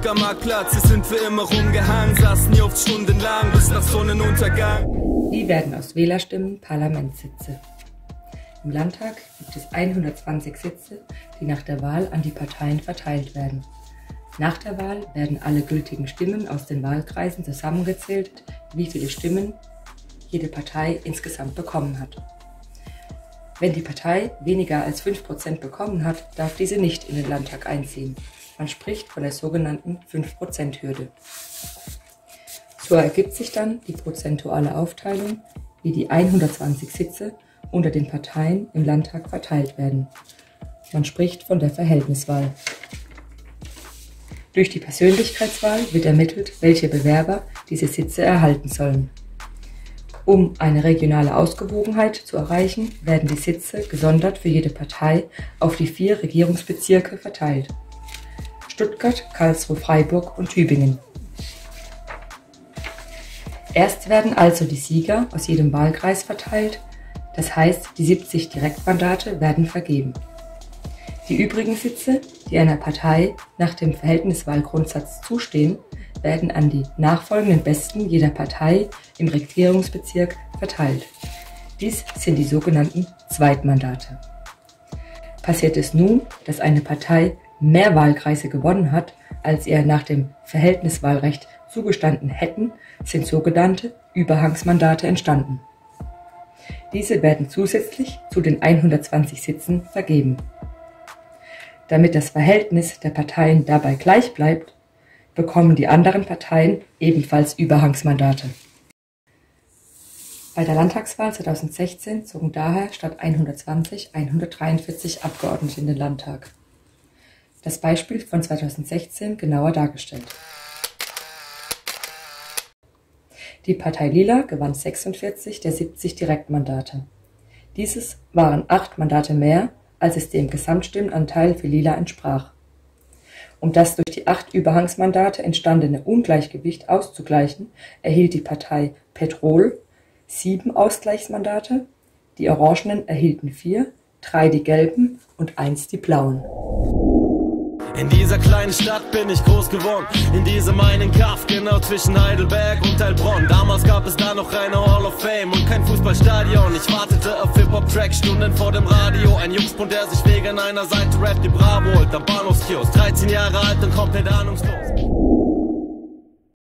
Uckermarktplatz, hier sind wir immer rumgehangen, saßen hier oft stundenlang bis nach Sonnenuntergang. Wie werden aus Wählerstimmen Parlamentssitze? Im Landtag gibt es 120 Sitze, die nach der Wahl an die Parteien verteilt werden. Nach der Wahl werden alle gültigen Stimmen aus den Wahlkreisen zusammengezählt, wie viele Stimmen jede Partei insgesamt bekommen hat. Wenn die Partei weniger als 5% bekommen hat, darf diese nicht in den Landtag einziehen. Man spricht von der sogenannten 5%-Hürde. So ergibt sich dann die prozentuale Aufteilung, wie die 120 Sitze unter den Parteien im Landtag verteilt werden. Man spricht von der Verhältniswahl. Durch die Persönlichkeitswahl wird ermittelt, welche Bewerber diese Sitze erhalten sollen. Um eine regionale Ausgewogenheit zu erreichen, werden die Sitze gesondert für jede Partei auf die 4 Regierungsbezirke verteilt: Stuttgart, Karlsruhe, Freiburg und Tübingen. Erst werden also die Sieger aus jedem Wahlkreis verteilt, das heißt, die 70 Direktmandate werden vergeben. Die übrigen Sitze, die einer Partei nach dem Verhältniswahlgrundsatz zustehen, werden an die nachfolgenden Besten jeder Partei im Regierungsbezirk verteilt. Dies sind die sogenannten Zweitmandate. Passiert es nun, dass eine Partei mehr Wahlkreise gewonnen hat, als ihr nach dem Verhältniswahlrecht zugestanden hätten, sind sogenannte Überhangsmandate entstanden. Diese werden zusätzlich zu den 120 Sitzen vergeben. Damit das Verhältnis der Parteien dabei gleich bleibt, bekommen die anderen Parteien ebenfalls Überhangsmandate. Bei der Landtagswahl 2016 zogen daher statt 120 143 Abgeordnete in den Landtag. Das Beispiel von 2016 genauer dargestellt. Die Partei Lila gewann 46 der 70 Direktmandate. Dieses waren 8 Mandate mehr, als es dem Gesamtstimmenanteil für Lila entsprach. Um das durch die 8 Überhangsmandate entstandene Ungleichgewicht auszugleichen, erhielt die Partei Petrol 7 Ausgleichsmandate, die Orangenen erhielten 4, 3 die Gelben und 1 die Blauen. In dieser kleinen Stadt bin ich groß geworden, in diesem einen Kaff, genau zwischen Heidelberg und Heilbronn. Damals gab es da noch eine Hall of Fame und kein Fußballstadion. Ich wartete auf Hip-Hop-Tracks, Stunden vor dem Radio. Ein Jungspund, der sich wegen einer Seite Rap die Bravo holt am Bahnhofskiosk. 13 Jahre alt und komplett ahnungslos.